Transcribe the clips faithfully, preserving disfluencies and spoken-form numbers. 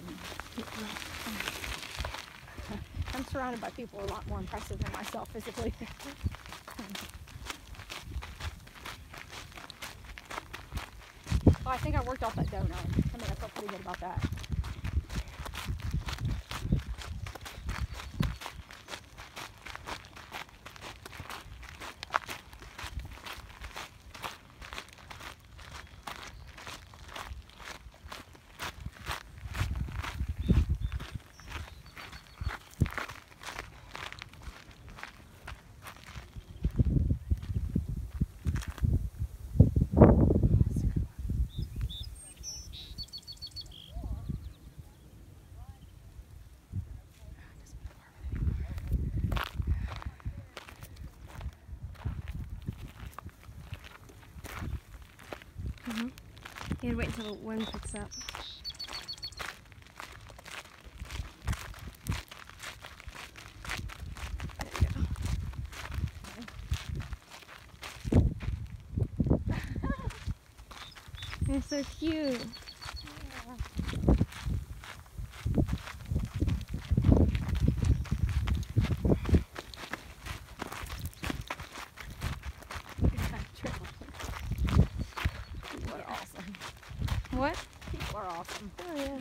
I'm surrounded by people a lot more impressive than myself physically. Well, I think I worked off that donut. I mean, I felt pretty good about that. Mm-hmm. You gotta wait until the wind picks up. They're so cute. People are awesome. What? People are awesome. Oh yeah.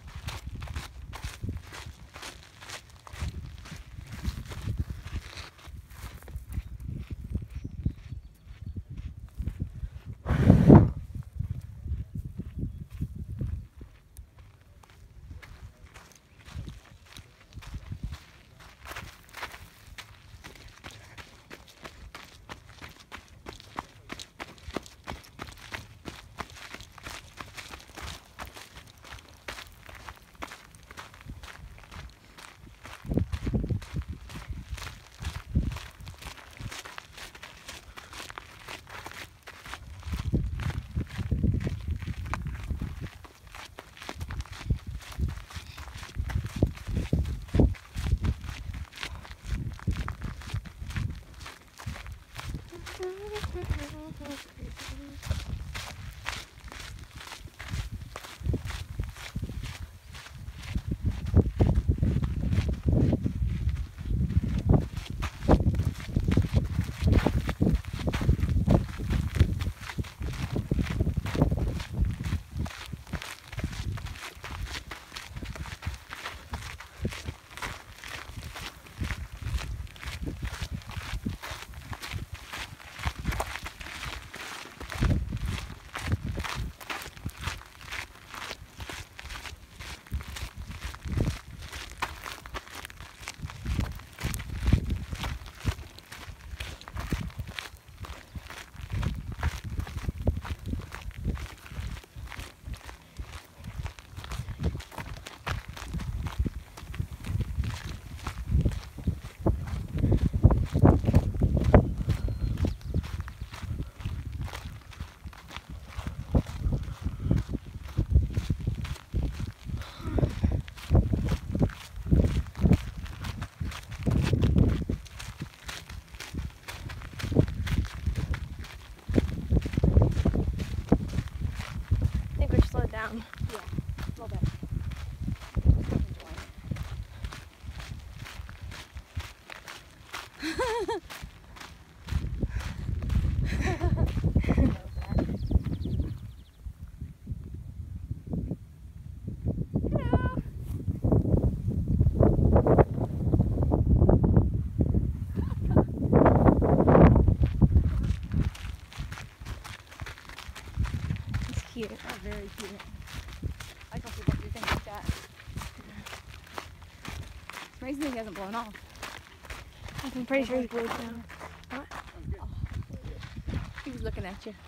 Down. Yeah, a little bit. It's cute. Oh, very cute. I don't people do things like that. It's amazing he hasn't blown off. I'm pretty sure he's blew down. What? Oh. He's looking at you.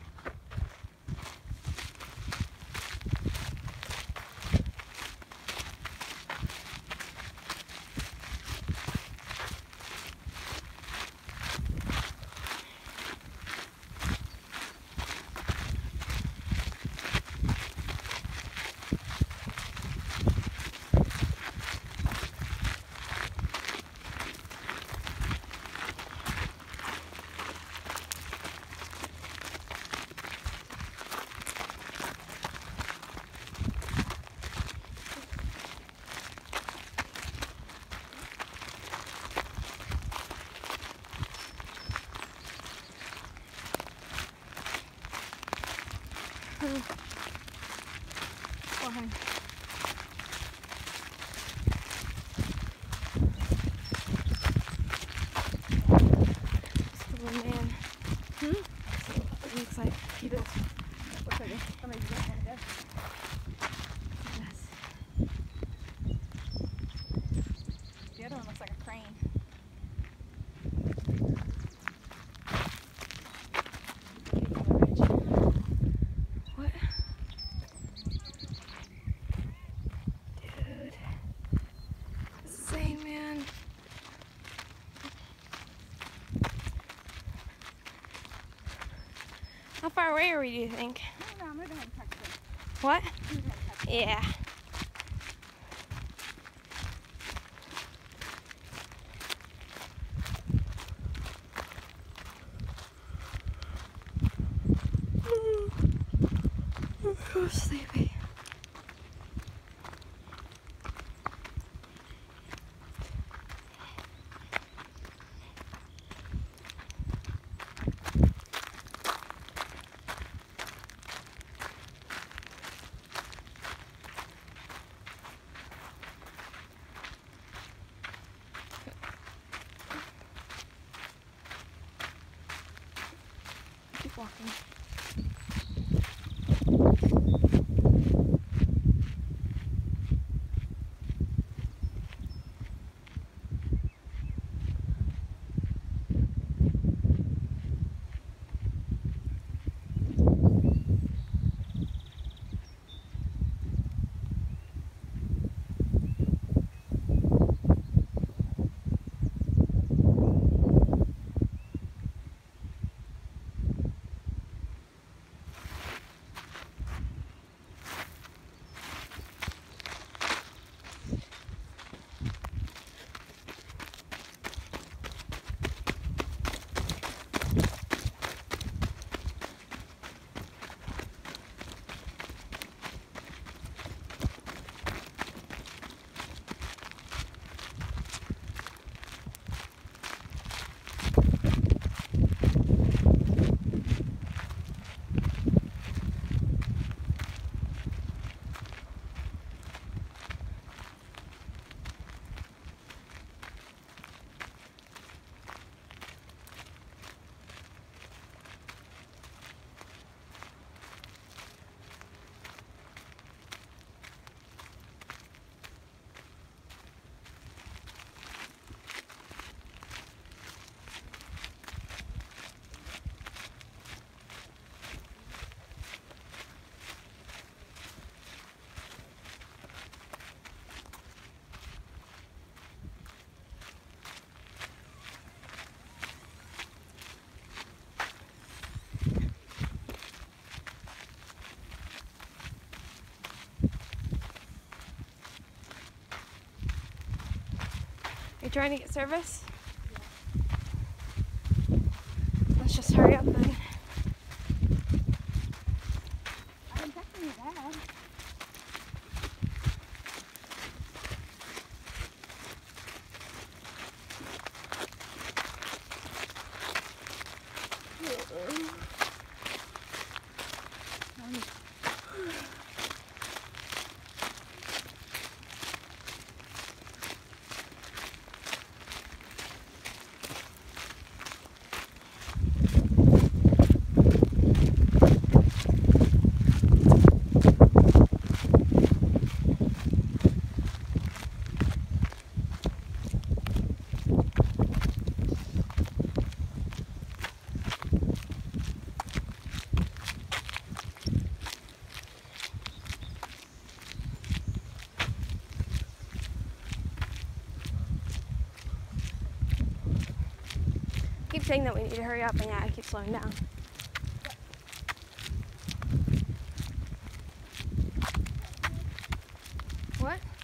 far away are we, do you think? No, no, I'm gonna go ahead and text her. What? I'm gonna go ahead and text her. Yeah. I'm so sleepy. Keep walking. Are you trying to get service? Yeah. Let's just hurry up then. I'm texting your dad. I keep saying that we need to hurry up, and yeah, I keep slowing down. What?